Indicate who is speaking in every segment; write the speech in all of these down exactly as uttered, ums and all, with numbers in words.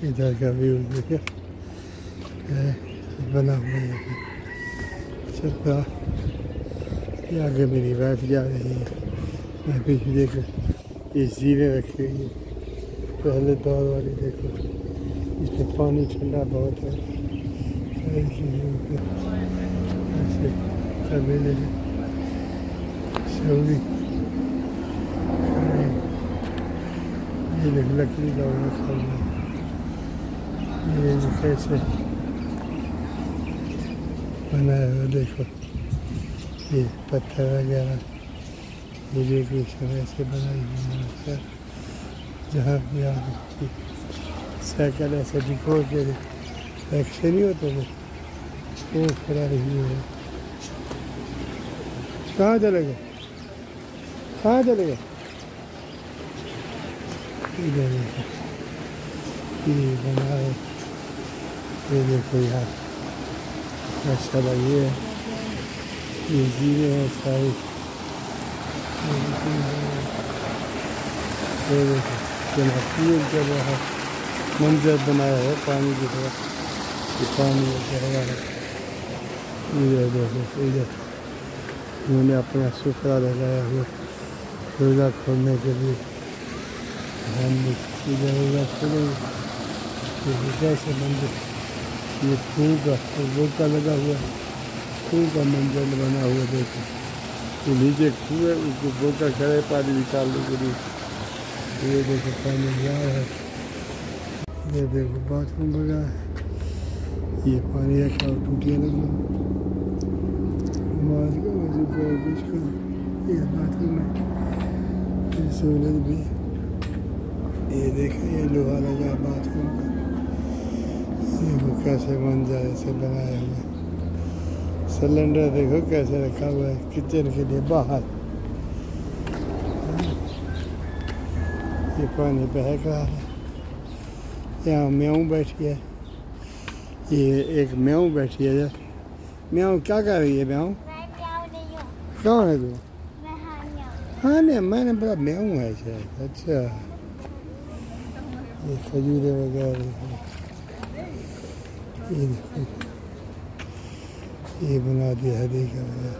Speaker 1: इधर का व्यू देखिए बना हुआ है। छपरा ये आगे मेरी वाइफ जा रही है, मैं पीछे देखो ये जीरे रखी हुई है पहले दौर वाली, देखो इसमें पानी ठंडा बहुत है। ऐसे तबेले सऊदी ये देखो लकड़ी का बना, ये कैसे बनाया हुआ देखो, ये पत्थर वगैरह मुझे कुछ समय से बनाई हुई है। जहाँ भी आप साइकिल ऐसे दिखो के रखे नहीं होते वो वो खड़ा रही है। कहाँ चले गए, कहाँ चले गए? इधर देखो ये बना है, ये देखो यार अच्छा लगे है, ये जीरे हैं सारे। ये देखो पील चल रहा है, मंजर बनाया है पानी की तरह, ये पानी चल रहा है। इधर देखो इधर उन्होंने अपना सुखरा लगाया हुआ रोज़ा खोलने के लिए, हम इधर रोज़ा खोलेंगे कैसे मंदिर, ये फूल का वो का लगा हुआ है, फूल का मंजर बना हुआ देखो, ये नीचे खूह है उसको बोका करे पानी निकालने के लिए। ये देखो पानी जा रहा है, ये देखो बाथरूम लगा है, ये पानी रखा और टूटियाँ लगी नमाज का वजू का कुछ का, ये बाथरूम है, ये सहूलत भी। ये देखें ये लोहा लगा है बाथरूम का, देखो कैसे मंजर ऐसे बनाया हुआ है। सिलेंडर देखो कैसे रखा हुआ है किचन के लिए बाहर। ये पानी बह रहा है, यहाँ म्याऊं बैठी है, ये एक म्याऊं बैठी है। म्याऊं क्या कर रही है? म्याऊं कौन है तू? हाँ नहीं मैंने बड़ा म्याऊं है शायद। अच्छा ये खजूरे वगैरह ये देखो ये बना दिया है देखा वगैरह।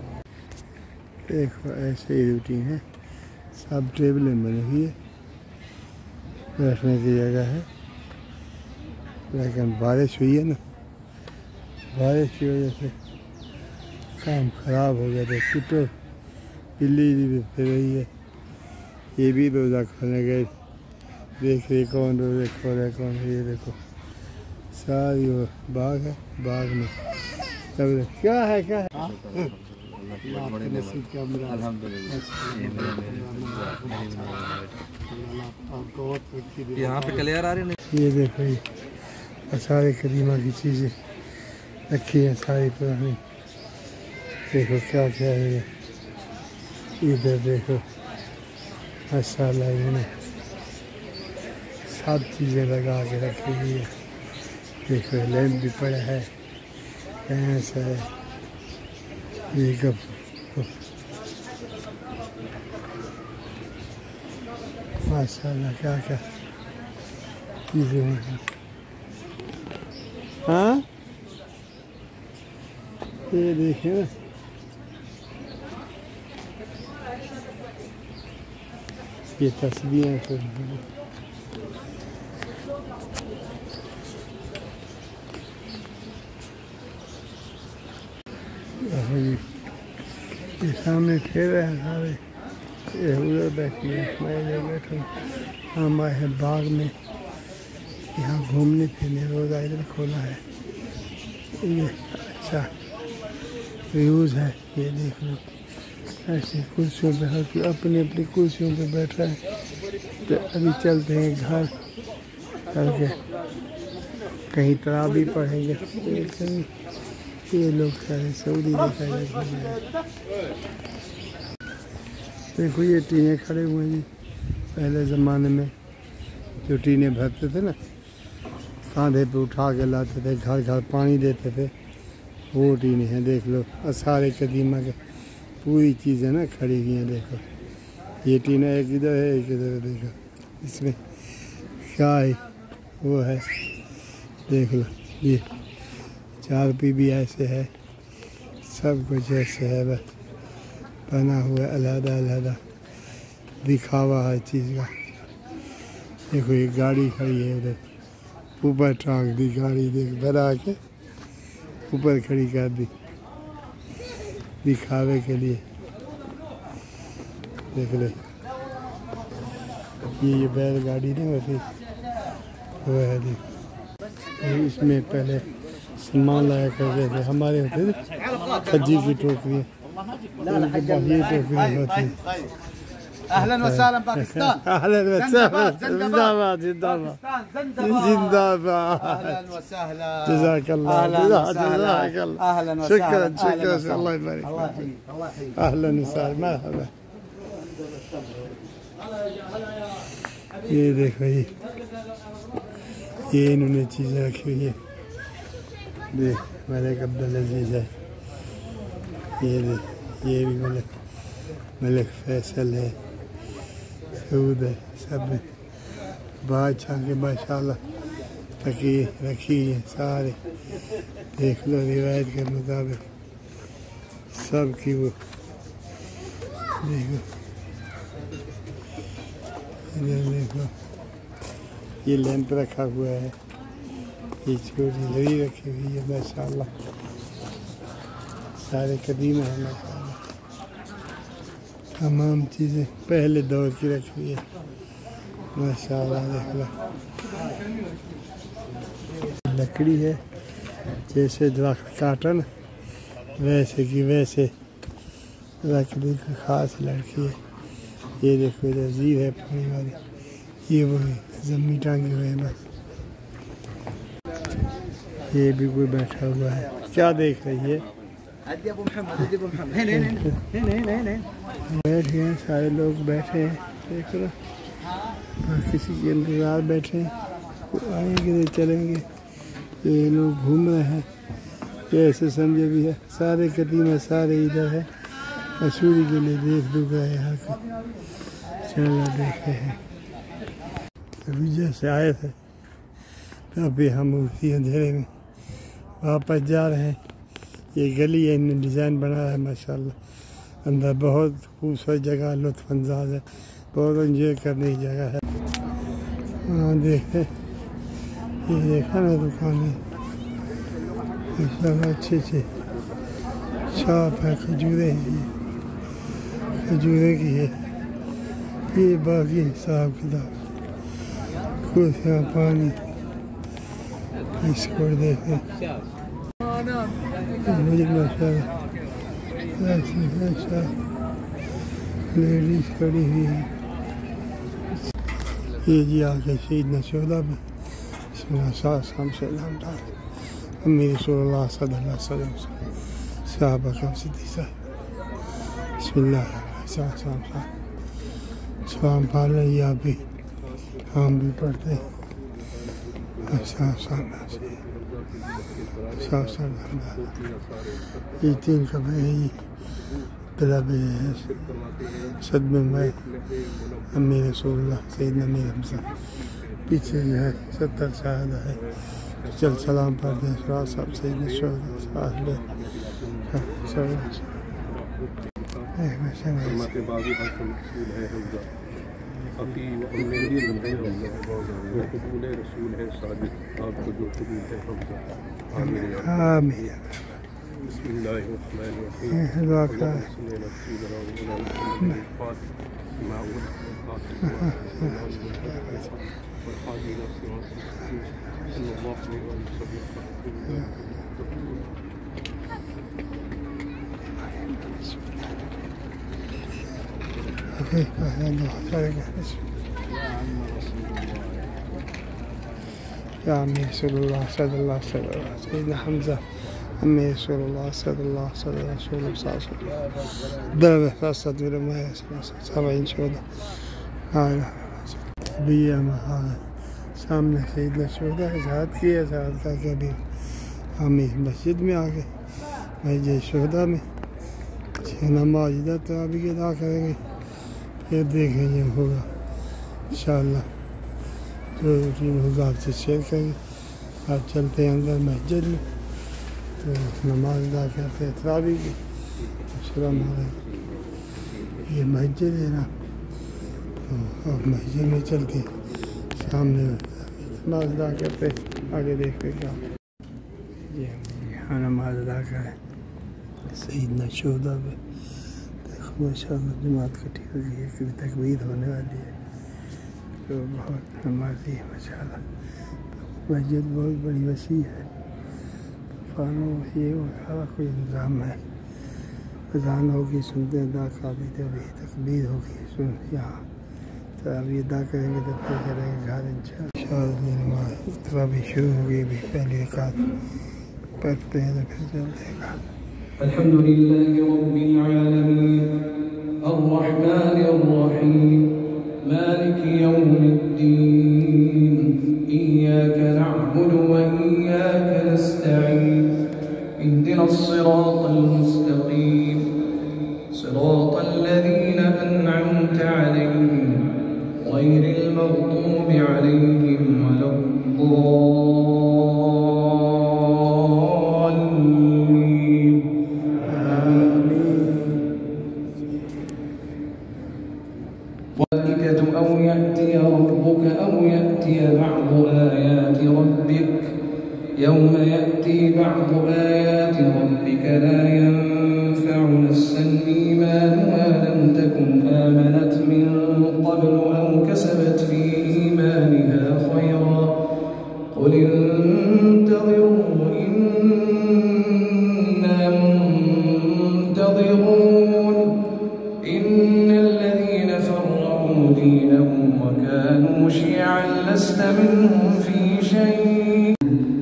Speaker 1: देखो ऐसे ही रूटीन है, सब टेबलें बनी हुई है, बैठने की जगह है। लेकिन बारिश हुई है ना, बारिश की वजह से काम खराब हो गया था। कुत्ते बिल्ली भी फिर रही है, ये भी रोज़ा खोलने गए, देख रहे कौन रोज़े खो रहा है कौन। ये देखो सारी वो बाग है, बाग में सब क्या है क्या है
Speaker 2: यहाँ पे क्लियर आ रही नहीं।
Speaker 1: ये देखो ये सारे कदीमा की चीज़ें रखी हैं सारी पुरानी, देखो क्या क्या है। इधर देखो मसाला इन्होंने सब चीज़ें लगा के रखी हुई है। देखो लैंप भी पड़ा है, भैंस है, ये कब माशाल्लाह क्या क्या चीज़ें हैं। हाँ ये देखिए ना, ये तस्वीरें तो ये सामने ठेले हैं सारे, ये उधर बैठी है, मैं इधर बैठा हूँ। हम आए हैं बाग में, यहाँ घूमने फिरने, रोज़ा इधर खोला है। ये अच्छा व्यूज़ है, ये देख लो ऐसे कुर्सियों पे हर कोई अपनी अपनी कुर्सियों पे बैठा है। तो अभी चलते हैं घर, करके कहीं तरावी पढ़ेंगे। ये लोग सारे सऊदी देखा जाए। देखो ये टीने खड़े हुए हैं, पहले ज़माने में जो टीने भरते थे ना, कांधे पे उठा के लाते थे, घर घर पानी देते थे, वो टीने हैं। देख लो सारे कदीमा के पूरी चीज़ें ना खड़ी हुई हैं। देखो ये टीना एक इधर है एक इधर है, देखो इसमें क्या है, वो है, देख लो ये चार पी भी ऐसे है, सब कुछ ऐसे है, बस बना हुआ अलहदा अलहदा दिखावा हर चीज़ का। देखो ये गाड़ी खड़ी है उधर, ऊपर टांग दी गाड़ी, देख बना के ऊपर खड़ी कर दी दिखावे के लिए। देख ले ये ये बैलगाड़ी नहीं होती वो है, देख इसमें पहले सामान लाया करते थे, हमारे होते थे खज्जी की टोकरियाँ, ये टोकरियाँ होती।
Speaker 2: अहलन वसहलन पाकिस्तान,
Speaker 1: अहलन वसहलन, जिंदाबाद जिंदाबाद जिंदाबाद,
Speaker 2: अहलन वसहलन,
Speaker 1: जज़ाकल्लाह जज़ाकल्लाह,
Speaker 2: अहलन वसहलन,
Speaker 1: शुक्रन शुक्रन, अल्लाह यबारक, अहलन वसहलन, मरहबा। ये देखो ये ये इन्होंने चीज़ें रखी हुई है, देख मलिक अब्दुल अजीज है, ये देख ये भी मलिक मलिक फैसल है, सऊद है, सब है बादशाह के माशाल्लाह तकी रखी है सारे। देख लो रिवायत के मुताबिक सब की वो देखो, इधर देखो ये लैंप रखा हुआ है, ये छोटी लड़ी रखी हुई है माशाल्लाह, सारे कदीम है माशाल्लाह, तमाम चीज़ें पहले दौर की रखी हुई है माशाल्लाह। देख लो लकड़ी है, जैसे दरख्त काटन वैसे की वैसे लकड़ी की खास लड़की है। ये देखो इधर जीव है पानी वाली, ये वो जमी टांगे हुए हैं बस। ये भी कोई बैठा हुआ है, क्या देख रही है? बैठ गए सारे लोग बैठे हैं, देख लो किसी के इंतज़ार बैठे हैं, आएंगे चलेंगे। ये लोग घूम रहे हैं, ये ऐसे समझे भी है, सारे कदीम सारे इधर है, मसूरी के लिए देख दुख रहे हैं यहाँ के, चलो देखे हैं। अभी जैसे आए थे अभी हम उसी अंधेरे में वापस जा रहे हैं। ये गली है, इन्होंने डिज़ाइन बनाया है माशाल्लाह, अंदर बहुत खूबसूरत जगह, लुत्फ़ अंदाज है, बहुत एंजॉय करने की जगह है। हाँ देखे ये देखा ना दुकान है, अच्छी अच्छी शॉप है, खजूरें हैं, ये खजूरें की है, ये बाकी हिसाब किताब कुछ यहाँ पानी इसको देखें लेडीज खड़ी हुई है। ये जी आके सैयदना शोहदा में शाम से नाम डाल अमीर रसूलुल्लाह सल्लल्लाहु अलैहि वसल्लम साहबा का सिद्दीक़ साहब बिस्मिल्लाह सलाम पढ़ लें या भी हम भी पढ़ते हैं। ये तीन कपड़े हैं, ये तलबे है सदमे में अमीर रसूलुल्लाह सैयदना अमीर हमजा, पीछे जो है सत्तर शहादा है, चल सलाम पढ़ते हैं सलाम साहब सैयदना शोहदा साहब आमीन। दुआ करें या अमीर रसूलुल्लाह सल्लल्लाहु अलैहि वसल्लम सैयदना हमजा अमीर रसूलुल्लाह सल्लल्लाहु अलैहि वसल्लम दरवे फसद विरमाया सब इंशाअल्लाह। हाँ अभी हम सामने सैयदना शोहदा इज़हार किया, इज़हार करके अभी हम इस मस्जिद में आ गए, मस्जिद शोहदा में नमाज इधर तो अभी अदा करेंगे, फिर देखेंगे होगा इंशाअल्लाह रूटीन होगा आपसे शेयर करेंगे। आप चलते हैं अंदर मस्जिद में, तो नमाज अदा करते हैं तरावी की। अस्सलाम वालेकुम। ये मस्जिद है ना, तो आप मस्जिद में चल के सामने नमाज अदा करते, आगे देखते क्या। ये यहाँ नमाज अदा करें सईदना शोहदा पे। देखो माशाअल्लाह जमात इकट्ठी हो गई है, कभी तकबीर होने वाली है, तो बहुत नमाजी है माशाअल्लाह। मस्जिद बहुत बड़ी वसी है, फानो ये सारा कोई इंतज़ाम है। अज़ान होगी सुनते हैं, अदा काबी तभी तकबीर होगी सुन यहाँ, तो अभी अदा करेंगे तो फिर करेंगे घर इंशाअल्लाह। नमाज तरावी शुरू हो गई, भी पहली रकात पढ़ते हैं तो फिर चलते हैं घर।
Speaker 3: अल्हम्दुलिल्लाहि रब्बिल आलमीन अर्रहमानिर रहीम मालिकि यौमिद्दीन इय्याका नअबुदु व इय्याका नस्तईन इहदिनस सिरातल मुस्तक़ीम सिरातल लज़ीना अनअमता अलैहिम गैरिल मग़दूबि अलैहिम वलद्दाल्लीन। أو يأتي ربك أو يأتي بعض آيات ربك يوم يأتي بعض آيات ربك لا ينفع نفسا إيمانها لم تكن آمنت من قبل أو كسبت في إيمانها خيرا قل انتظروا إنا منتظرون إن الذين فرقوا دينهم وكانوا شيعا لست منهم في شيء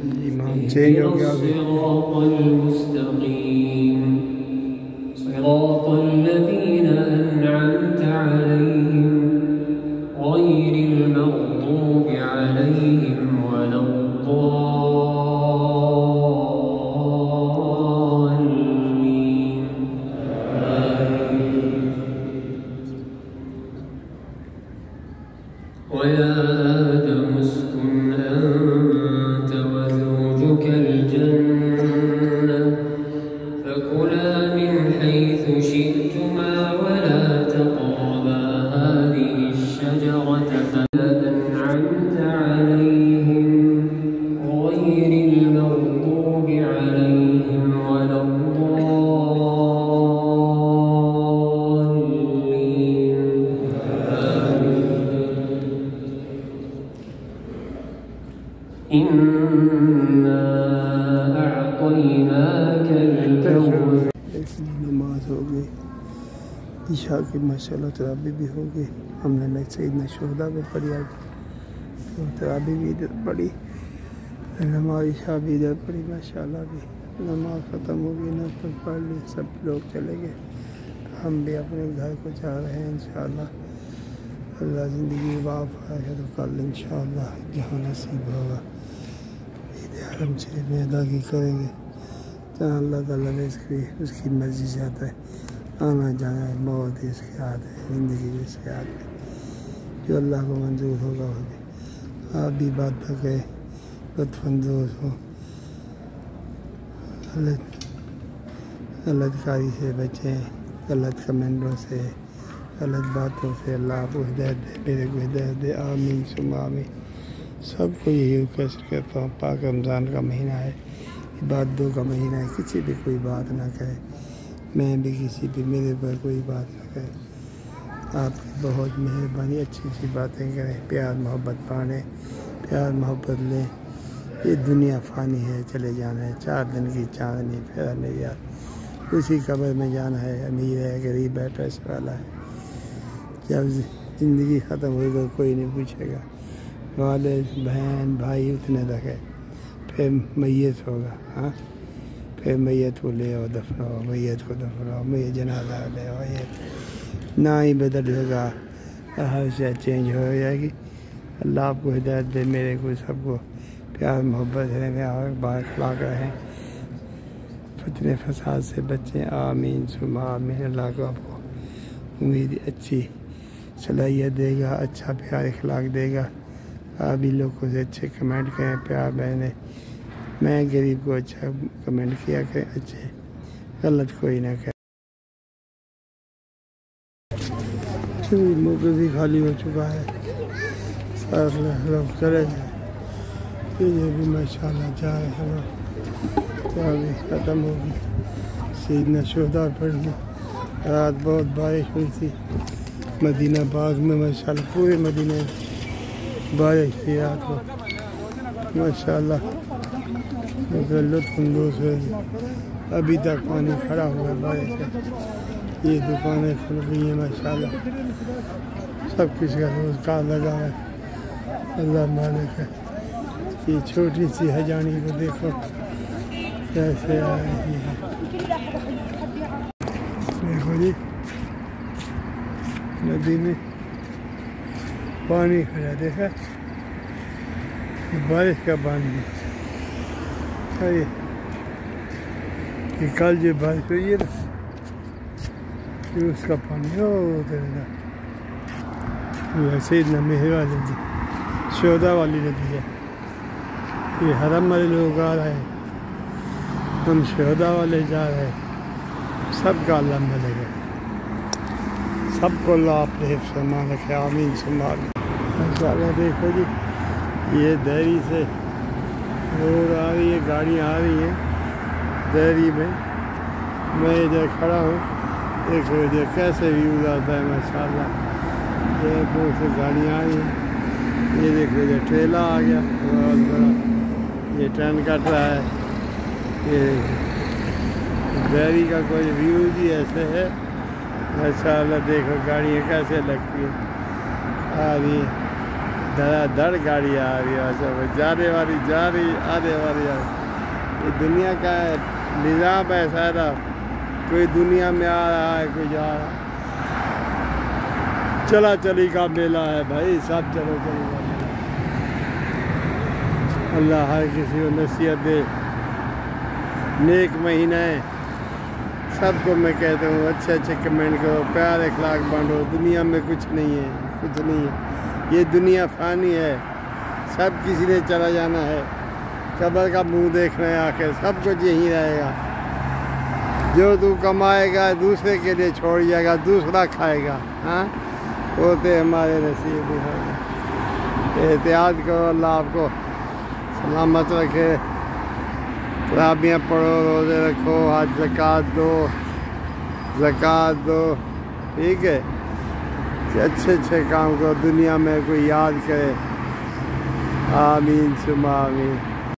Speaker 3: الصراط المستقيم صراط الذين أنعمت عليهم غير المغضوب عليهم ولا الضالين. ويا آدم اسكن أنت وزوجك الجنة فكلا من حيث شئتما ولا تقربا هذه الشجرة فأنعمت عليهم غير المغضوب عليهم ولا الضالين. إنا أعطيناك الكوثر.
Speaker 1: नमाज हो गई, ईशा की माशाअल्लाह तरावी भी हो गई। हमने न सईदना शोहदा पे पढ़ी, आज तो तरावी भी इधर पढ़ी, नमाज ईशा भी इधर पढ़ी माशाअल्लाह। भी नमाज ख़त्म हो गई, नफल पढ़ ली, सब लोग चले गए, तो हम भी अपने घर को जा रहे हैं इंशाअल्लाह। अल्लाह ज़िंदगी वाफ़ है तो कल इंशाअल्लाह जहाँ नसीब होगा ईद आलम शरीफ में अदा की करेंगे, जहाँ अल्लाह ताला ने इसकी उसकी मर्ज़ी से आता है। आना जाना है, मौत ही उसके हाथ है, ज़िंदगी भी उसके हाथ है, जो अल्लाह को मंजूर होगा होगी। आप भी बात करें, लुत्फ़अंदोज़ हो, गलत गलत कारी से बचें, गलत कमेंटों से, गलत बातों से। अल्लाह आपको हिदायत दे, मेरे को हिदायत दे, आमीन सुम्मा आमीन। सबको यही रिक्वेस्ट करता हूँ, पाक रमज़ान का महीना है, इबादतों का महीना है, किसी भी कोई बात ना कहे, मैं भी किसी भी मेरे पर कोई बात ना कहे। आपकी बहुत मेहरबानी, अच्छी अच्छी बातें करें, प्यार मोहब्बत बाँटें, प्यार मोहब्बत लें। ये दुनिया फ़ानी है, चले जाना है, चार दिन की चाँदनी फिर नहीं यार, उसी कब्र में जाना है। अमीर है, गरीब है, पैसे वाला है, जब ज़िंदगी ख़त्म होगी कोई नहीं पूछेगा। वाले बहन भाई उतने तक है, फिर मैयत होगा। हाँ, फिर मैयत को ले आओ, दफनाओ, मैयत को दफनाओ, मैयत जनाजा ले आओ, ये ना ही बदल होगा, हर चीज़ चेंज हो जाएगी। अल्लाह आपको हिदायत दे, मेरे को सबको प्यार मोहब्बत है, बाखलाक रहें, फितने फसाद से बचें, आमीन सुमा आमीन। अल्लाह को आपको उम्मीद अच्छी सलाहियत देगा, अच्छा प्यार इखलाक देगा, आप भी लोगों से अच्छे कमेंट करें, प्यार बहने मैं गरीब को अच्छा कमेंट किया करें, अच्छे गलत कोई ना करे। मौके भी खाली हो चुका है, साथ लोग चले जाए, ये भी माशाल्लाह जाए हवा तो अभी ख़त्म होगी। सीधना शोहदा पड़ी, रात बहुत बारिश हुई थी मदीना बाग में, माशाल्लाह पूरे मदीने बारिश थी रात को माशाल्लाह, मतलब लुत्फ़अंदोज़ हुए। अभी तक पानी खड़ा हुआ है बारिश से। ये दुकानें खुल गई हैं माशाल्लाह, सब किसी का रोज़गार लगा है, अल्लाह मालिक है। ये छोटी सी हजानी को देखो कैसे आ रही है, देखो जी नदी में पानी खड़ा, देखा ये बारिश का पानी है। अरे ये कल जो बारिश हुई है ना, ये उसका पानी हो तेरा वैसे ही मेहर वाली नदी, शोहदा वाली नदी है। ये हरम वाले लोग आ रहे हैं, हम शोहदा वाले जा रहे हैं, सबका अल्लाह मिलेगा, सबको अल्लाह अपने हिफ्ज़ में रखे, आमीन सुमाल। इंशाअल्लाह देखो जी ये दहरी से रोड आ रही है, गाड़ियाँ आ रही हैं दहरी में, मैं इधर खड़ा हूँ, देखो इधर कैसे व्यूज़ आता है माशाल्लाह। ये बहुत से गाड़ियाँ आ रही हैं, ये देखो इधर ट्रेला आ गया बहुत बड़ा, ये ट्रेन कट रहा है। ये दहरी का कोई व्यू भी ऐसे है माशाल्लाह, देखो गाड़ियाँ कैसे लगती है, आ रही है धड़ाधड़ गाड़ियाँ आ रही है, अच्छा जाने वाली जा रही, आने वाली आ रही। ये दुनिया का निज़ाम है सारा, कोई दुनिया में आ रहा है, कोई जा रहा है, चला चली का मेला है भाई, सब चलो चली का मेला। अल्लाह हर किसी को नसीहत दे, नेक महीना है, सबको मैं कहता हूँ अच्छे अच्छे कमेंट करो, प्यार अखलाक बांटो, दुनिया में कुछ नहीं है, कुछ नहीं है, ये दुनिया फ़ानी है, सब किसी ने चला जाना है, कब्र का मुंह देखना है, आखिर सब कुछ यहीं रहेगा। जो तू कमाएगा दूसरे के लिए छोड़ जाएगा, दूसरा खाएगा, हाँ वो तो हमारे नसीब में होगा। एहतियात करो, अल्लाह आपको सलामत रखे, तराबियाँ पढ़ो, रोज़े रखो, हज ज़कात दो, ज़कात दो, ठीक है, अच्छे अच्छे काम करो, दुनिया में कोई याद करे, आमीन सुमा आमीन।